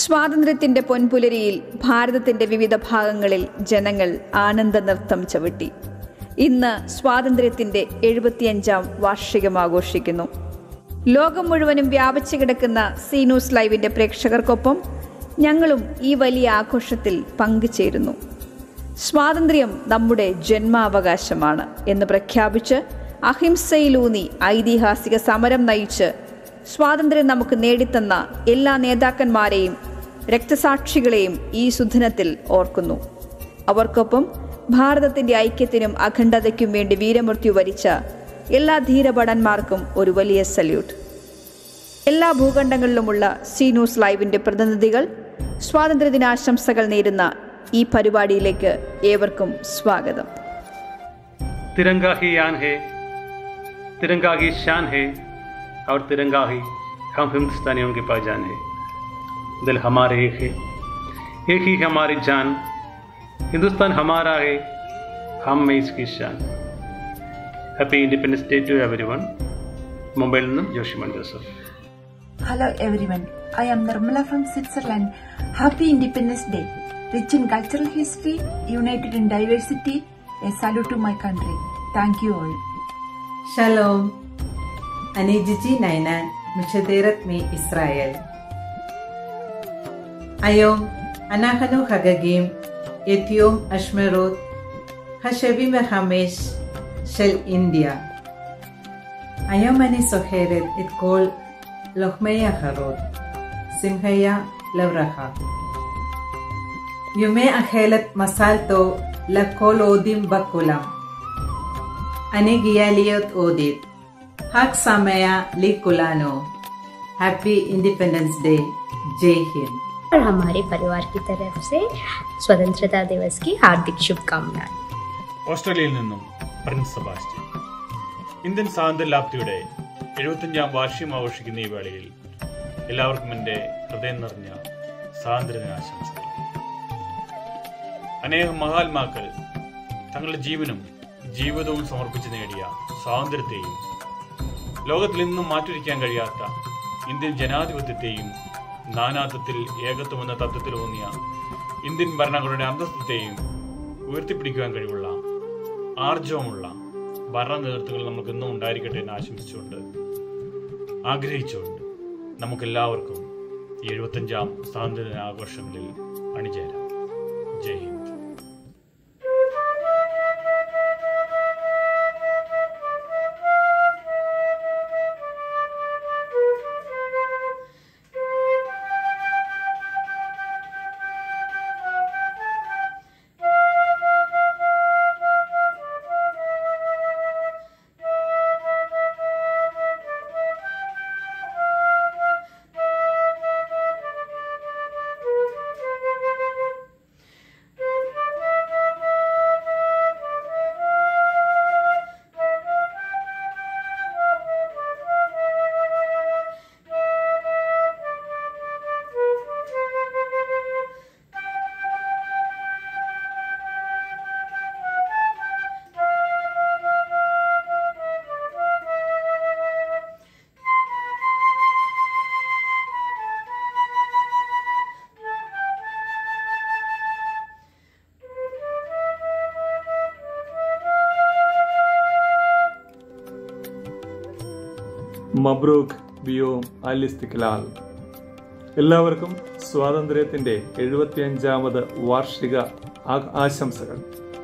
സ്വാതന്ത്ര്യത്തിന്റെ പൊൻപുലരിയിൽ ഭാരതത്തിന്റെ വിവിധ ഭാഗങ്ങളിൽ ജനങ്ങൾ ആനന്ദ നൃത്തം ചവിട്ടി. ഇന്ന് സ്വാതന്ത്ര്യത്തിന്റെ 75ാം വാർഷികം ആഘോഷിക്കുന്നു. ലോകം മുഴുവനും വ്യാപിച്ചു കിടക്കുന്ന CNewsLiveന്റെ പ്രേക്ഷകർക്കൊപ്പം ഞങ്ങളും ഈ വലിയ ആഘോഷത്തിൽ പങ്കുചേരുന്നു. സ്വാതന്ത്ര്യം നമ്മുടെ ജന്മാവകാശമാണ് എന്ന് പ്രഖ്യാപിച്ച് അഹിംസയിലൂന്നി ഐതിഹാസിക സമരം നയിച്ച് സ്വാതന്ത്ര്യം നമുക്ക് നേടിത്തന്ന എല്ലാ നേതാക്കന്മാരെയും രക്തസാക്ഷികളെയും ഈ സുദിനത്തിൽ ഓർക്കുന്നു. അവർക്കൊപ്പം ഭാരതത്തിന്റെ ഐക്യത്തിനും അഖണ്ഡതയ്ക്കും വേണ്ടി വീരമൃത്യു വരിച്ച എല്ലാ ധീരഭടന്മാർക്കും ഒരു വലിയ സല്യൂട്ട്. എല്ലാ ഭൂഖണ്ഡങ്ങളിലുമുള്ള CNewsLiveന്റെ പ്രതിനിധികൾ സ്വാതന്ത്ര്യദിനാശംസകൾ നേരുന്ന ഈ പരിപാടിയിലേക്ക് ഏവർക്കും സ്വാഗതം. तिरंगा ही आन है, तिरंगा की शान है और तिरंगा ही हम हिंदुस्तानियों की पहचान है. दिल हमारे एक ही हमारी जान. हिंदुस्तान हमारा है, हम में इसकी शान. Happy independence day to everyone. Mumbai निന്നും Joshiman Joseph. Hello everyone, I am Nirmala from Switzerland. Happy Independence Day. Rich in cultural history, united in diversity. A salute to my country. Thank you all. Shalom. אני ג'יג'י ניינן, משדרת מישראל. היום אנחנו חגגים את יום השמרות ה-75 של אינדיה. היום אני זוכרת את כל לוחמי החירות. שמחיה לברכה. ומאחלת מזל טוב לכל אוהדים בכולם. אני גאה להיות אוהדת. חג שמח לכולנו. Happy independence day. जय हिंद. और हमारे परिवार की तरफ से स्वतंत्रता दिवस की हार्दिक शुभकामनाएं. ഓസ്ട്രേലിയയിൽ നിന്നും പ്രിൻസ് സെബാസ്റ്റ്യൻ. ഇന്ത്യൻ സ്വാതന്ത്ര്യലാബ്ധിയുടെ 75ാം വാർഷികം ആഘോഷിക്കുന്ന ഈ വേളയിൽ എല്ലാവർക്കും എൻ്റെ ഹൃദയം നിറഞ്ഞ സ്വാതന്ത്ര്യദിനാശംസകൾ. അനേകം മഹാത്മാക്കൾ തങ്ങളുടെ ജീവനും ജീവിതവും സമർപ്പിച്ച് നേടിയ സ്വാതന്ത്ര്യത്തെയും ലോകത്തിൽ നിന്നും മാറ്റിവെക്കാൻ കഴിയാത്ത ഇന്ത്യൻ ജനാധിപത്യത്തെയും നാനാത്വത്തിൽ ഏകത്വം എന്ന തത്വത്തിലൂന്നിയ ഇന്ത്യൻ ഭരണങ്ങളുടെ അന്തസ്സത്തെയും ഉയർത്തിപ്പിടിക്കുവാൻ കഴിവുള്ള ആർജവമുള്ള ഭരണ നേതൃത്വങ്ങൾ നമുക്ക് ഇന്നും ഉണ്ടായിരിക്കട്ടെ എന്ന് ആശംസിച്ചുകൊണ്ട് ആഗ്രഹിച്ചുകൊണ്ട് നമുക്കെല്ലാവർക്കും ഈ 75ാം സ്വാതന്ത്ര്യ ആഘോഷങ്ങളിൽ അണിചേരാം. ജയ് ഹിന്ദ്. മബ്രൂഖ് ബിയോം അൽ-ഇസ്തിക്ലാൽ. എല്ലാവർക്കും സ്വാതന്ത്ര്യത്തിൻ്റെ 75ാമത് വാർഷിക ആശംസകൾ.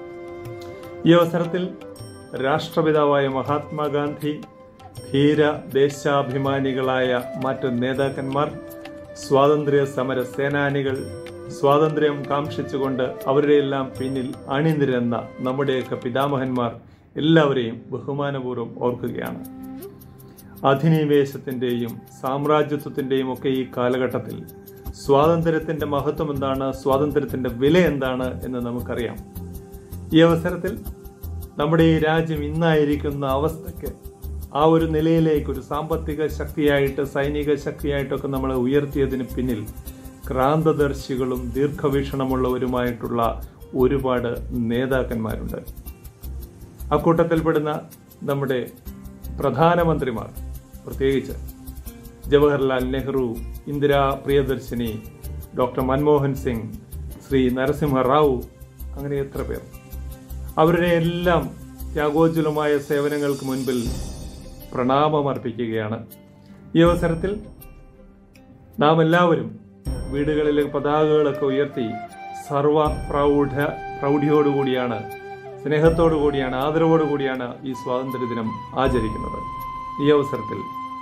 ഈ അവസരത്തിൽ രാഷ്ട്രപിതാവായ മഹാത്മാഗാന്ധി, ധീര ദേശാഭിമാനികളായ മറ്റു നേതാക്കന്മാർ, സ്വാതന്ത്ര്യ സമര സേനാനികൾ, സ്വാതന്ത്ര്യം കാംക്ഷിച്ചുകൊണ്ട് അവരുടെയെല്ലാം പിന്നിൽ അണിനിരന്ന നമ്മുടെയൊക്കെ പിതാമഹന്മാർ എല്ലാവരെയും ബഹുമാനപൂർവ്വം ഓർക്കുകയാണ്. അധിനിവേശത്തിൻ്റെയും സാമ്രാജ്യത്വത്തിൻ്റെയും ഒക്കെ ഈ കാലഘട്ടത്തിൽ സ്വാതന്ത്ര്യത്തിൻ്റെ മഹത്വം എന്താണ്, സ്വാതന്ത്ര്യത്തിൻ്റെ വില എന്താണ് എന്ന് നമുക്കറിയാം. ഈ അവസരത്തിൽ നമ്മുടെ ഈ രാജ്യം ഇന്നായിരിക്കുന്ന അവസ്ഥയ്ക്ക് ആ ഒരു നിലയിലേക്ക് ഒരു സാമ്പത്തിക ശക്തിയായിട്ട് സൈനിക ശക്തിയായിട്ടൊക്കെ നമ്മളെ ഉയർത്തിയതിന് പിന്നിൽ ക്രാന്തദർശികളും ദീർഘവീക്ഷണമുള്ളവരുമായിട്ടുള്ള ഒരുപാട് നേതാക്കന്മാരുണ്ട്. അക്കൂട്ടത്തിൽപ്പെടുന്ന നമ്മുടെ പ്രധാനമന്ത്രിമാർ, പ്രത്യേകിച്ച് ജവഹർലാൽ നെഹ്റു, ഇന്ദിരാ പ്രിയദർശിനി, ഡോക്ടർ മൻമോഹൻ സിംഗ്, ശ്രീ നരസിംഹ റാവു, അങ്ങനെ എത്ര പേർ. അവരുടെ എല്ലാം ത്യാഗോജ്വലമായ സേവനങ്ങൾക്ക് മുൻപിൽ പ്രണാമമർപ്പിക്കുകയാണ്. ഈ അവസരത്തിൽ നാം എല്ലാവരും വീടുകളിലെ പതാകകളൊക്കെ ഉയർത്തി സർവ പ്രൗഢിയോടുകൂടിയാണ്, സ്നേഹത്തോടുകൂടിയാണ്, ആദരവോടുകൂടിയാണ് ഈ സ്വാതന്ത്ര്യദിനം ആചരിക്കുന്നത്. ഈ അവസരത്തിൽ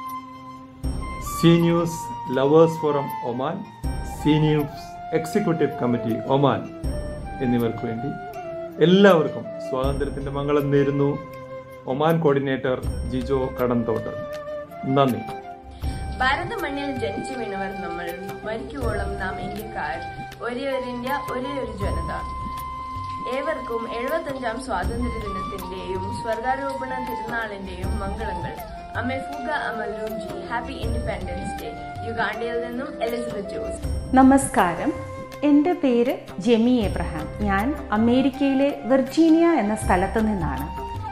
CNews lovers forum Oman, CNews executive committee Oman എന്നിവർക്ക് വേണ്ടി എല്ലാവർക്കും സ്വാതന്ത്ര്യത്തിന്റെ മംഗളം നേരുന്നു. Oman coordinator Jijo Kadanthottu. നന്ദി. ഭാരത മണ്ണിൽ ജനിച്ചു വീണവർ നമ്മൾ, മരിക്കുവോളം നാം ഇന്ത്യക്കാർ, ഒരേ ഒരു ഇന്ത്യ, ഒരേ ഒരു ജനത. ഏവർക്കും 75ാം സ്വാതന്ത്ര്യ ദിനത്തിന്റെയും സ്വർഗാരോപണ തിരുനാളിന്റെയും മംഗളങ്ങൾ. അമ്മേ ഫൂഗ അമലൂജി. Happy independence day. യുഗാണ്ടയിൽ നിന്നും എലിസബത്ത് ജോസ്. നമസ്കാരം, എൻ്റെ പേര് ജെമി എബ്രഹാം. ഞാൻ അമേരിക്കയിലെ വിർജീനിയ എന്ന സ്ഥലത്തു നിന്നാണ്.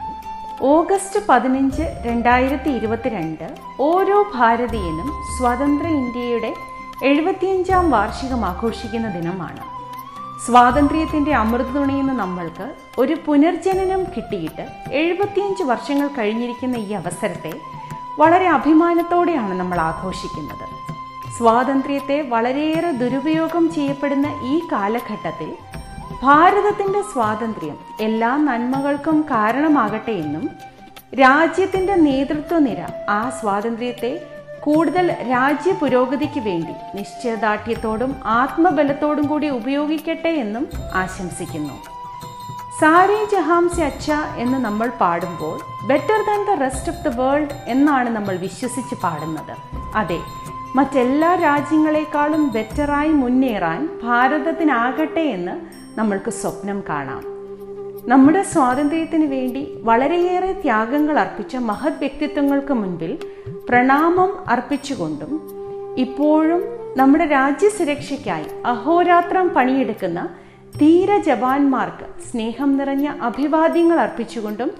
ഓഗസ്റ്റ് 15, 2022 ഓരോ ഭാരതീയനും സ്വതന്ത്ര ഇന്ത്യയുടെ 75ാം വാർഷികം ആഘോഷിക്കുന്ന ദിനമാണ്. സ്വാതന്ത്ര്യത്തിൻ്റെ അമൃതതുണയുന്ന നമ്മൾക്ക് ഒരു പുനർജനനം കിട്ടിയിട്ട് 75 വർഷങ്ങൾ കഴിഞ്ഞിരിക്കുന്ന ഈ അവസരത്തെ വളരെ അഭിമാനത്തോടെയാണ് നമ്മൾ ആഘോഷിക്കുന്നത്. സ്വാതന്ത്ര്യത്തെ വളരെയേറെ ദുരുപയോഗം ചെയ്യപ്പെടുന്ന ഈ കാലഘട്ടത്തിൽ ഭാരതത്തിൻ്റെ സ്വാതന്ത്ര്യം എല്ലാ നന്മകൾക്കും കാരണമാകട്ടെ എന്നും രാജ്യത്തിൻ്റെ നേതൃത്വനിര ആ സ്വാതന്ത്ര്യത്തെ കൂടുതൽ രാജ്യ പുരോഗതിക്ക് വേണ്ടി നിശ്ചയദാർഢ്യത്തോടും ആത്മബലത്തോടും കൂടി ഉപയോഗിക്കട്ടെ എന്നും ആശംസിക്കുന്നു. സാരേ ജഹാം സെ അച്ഛ എന്ന് നമ്മൾ പാടുമ്പോൾ better than the rest of the world എന്നാണ് നമ്മൾ വിശ്വസിച്ച് പാടുന്നത്. അതെ, മറ്റെല്ലാ രാജ്യങ്ങളെക്കാളും ബെറ്ററായി മുന്നേറാൻ ഭാരതത്തിനാകട്ടെ എന്ന് നമ്മൾക്ക് സ്വപ്നം കാണാം. നമ്മുടെ സ്വാതന്ത്ര്യത്തിന് വേണ്ടി വളരെയേറെ ത്യാഗങ്ങൾ അർപ്പിച്ച മഹത് വ്യക്തിത്വങ്ങൾക്ക് മുൻപിൽ പ്രണാമം അർപ്പിച്ചുകൊണ്ടും ഇപ്പോഴും നമ്മുടെ രാജ്യസുരക്ഷയ്ക്കായി അഹോരാത്രം പണിയെടുക്കുന്ന ധീര ജവാന്മാർക്ക് സ്നേഹം നിറഞ്ഞ അഭിവാദ്യങ്ങൾ അർപ്പിച്ചുകൊണ്ടും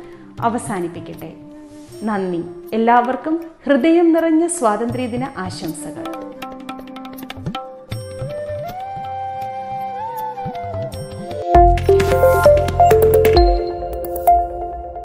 അവസാനിപ്പിക്കട്ടെ. നന്ദി. എല്ലാവർക്കും ഹൃദയം നിറഞ്ഞ സ്വാതന്ത്ര്യദിന ആശംസകൾ.